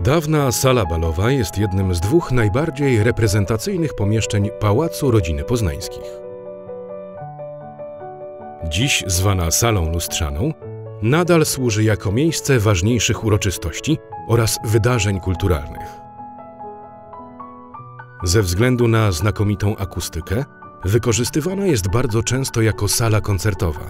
Dawna sala balowa jest jednym z dwóch najbardziej reprezentacyjnych pomieszczeń Pałacu Rodziny Poznańskich. Dziś zwana salą lustrzaną, nadal służy jako miejsce ważniejszych uroczystości oraz wydarzeń kulturalnych. Ze względu na znakomitą akustykę, wykorzystywana jest bardzo często jako sala koncertowa.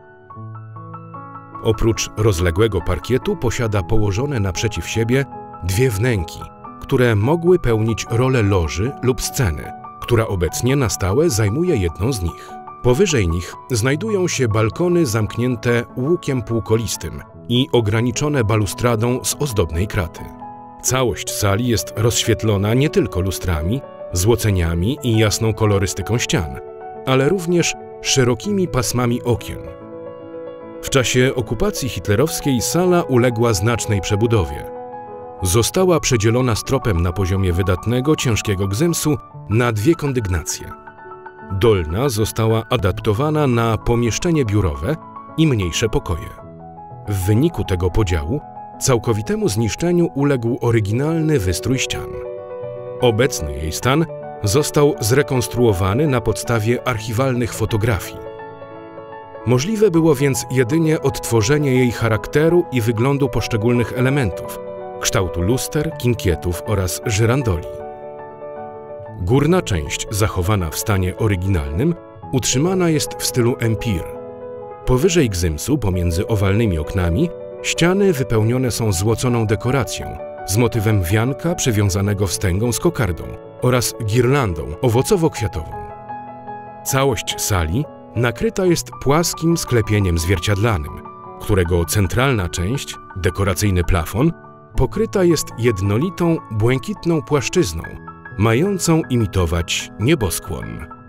Oprócz rozległego parkietu posiada położone naprzeciw siebie dwie wnęki, które mogły pełnić rolę loży lub sceny, która obecnie na stałe zajmuje jedną z nich. Powyżej nich znajdują się balkony zamknięte łukiem półkolistym i ograniczone balustradą z ozdobnej kraty. Całość sali jest rozświetlona nie tylko lustrami, złoceniami i jasną kolorystyką ścian, ale również szerokimi pasmami okien. W czasie okupacji hitlerowskiej sala uległa znacznej przebudowie. Została przedzielona stropem na poziomie wydatnego, ciężkiego gzymsu na dwie kondygnacje. Dolna została adaptowana na pomieszczenie biurowe i mniejsze pokoje. W wyniku tego podziału całkowitemu zniszczeniu uległ oryginalny wystrój ścian. Obecny jej stan został zrekonstruowany na podstawie archiwalnych fotografii. Możliwe było więc jedynie odtworzenie jej charakteru i wyglądu poszczególnych elementów, kształtu luster, kinkietów oraz żyrandoli. Górna część, zachowana w stanie oryginalnym, utrzymana jest w stylu empire. Powyżej gzymsu, pomiędzy owalnymi oknami, ściany wypełnione są złoconą dekoracją z motywem wianka przywiązanego wstęgą z kokardą oraz girlandą owocowo-kwiatową. Całość sali nakryta jest płaskim sklepieniem zwierciadlanym, którego centralna część, dekoracyjny plafon, pokryta jest jednolitą, błękitną płaszczyzną, mającą imitować nieboskłon.